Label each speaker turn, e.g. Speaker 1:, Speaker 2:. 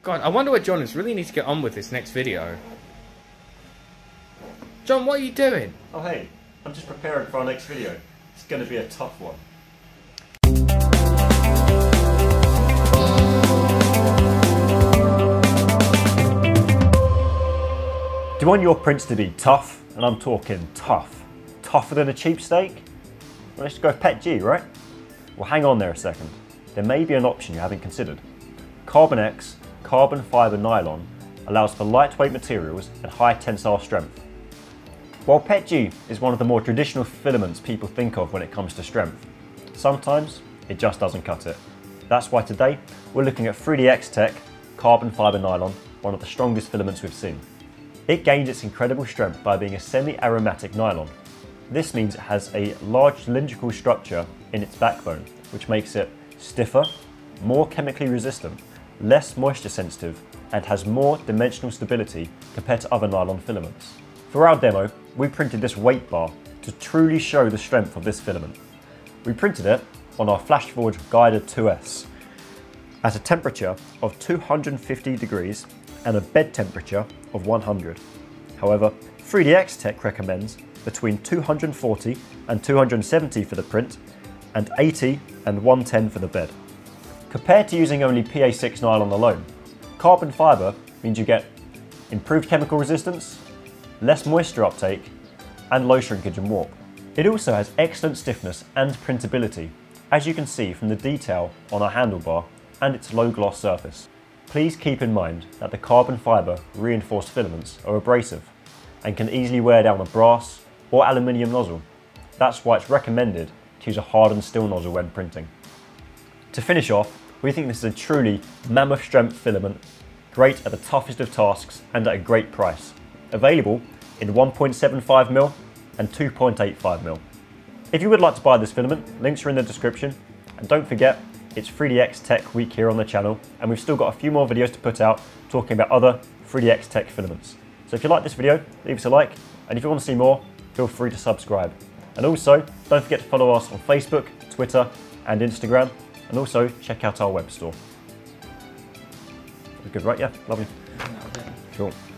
Speaker 1: God, I wonder what John is. Really need to get on with this next video. John, what are you doing?
Speaker 2: Oh hey, I'm just preparing for our next video. It's going to be a tough one. Do you want your prints to be tough? And I'm talking tough. Tougher than a cheap steak? Well, let's go with PETG, right? Well, hang on there a second. There may be an option you haven't considered. CarbonX carbon fibre nylon allows for lightweight materials and high tensile strength. While PETG is one of the more traditional filaments people think of when it comes to strength, sometimes it just doesn't cut it. That's why today we're looking at 3DX Tech carbon fibre nylon, one of the strongest filaments we've seen. It gains its incredible strength by being a semi-aromatic nylon. This means it has a large cylindrical structure in its backbone, which makes it stiffer, more chemically resistant, less moisture sensitive, and has more dimensional stability compared to other nylon filaments. For our demo, we printed this weight bar to truly show the strength of this filament. We printed it on our FlashForge Guider 2S at a temperature of 250 degrees and a bed temperature of 100. However, 3DX Tech recommends between 240 and 270 for the print and 80 and 110 for the bed. Compared to using only PA6 nylon alone, carbon fibre means you get improved chemical resistance, less moisture uptake, and low shrinkage and warp. It also has excellent stiffness and printability, as you can see from the detail on our handlebar and its low gloss surface. Please keep in mind that the carbon fibre reinforced filaments are abrasive and can easily wear down a brass or aluminium nozzle. That's why it's recommended to use a hardened steel nozzle when printing. To finish off, we think this is a truly mammoth strength filament, great at the toughest of tasks and at a great price. Available in 1.75mm and 2.85mm. If you would like to buy this filament, links are in the description. And don't forget, it's 3DX Tech week here on the channel, and we've still got a few more videos to put out talking about other 3DX Tech filaments. So if you like this video, leave us a like, and if you want to see more, feel free to subscribe. And also, don't forget to follow us on Facebook, Twitter, and Instagram, and also check out our web store. Good, right? Yeah, lovely. Sure.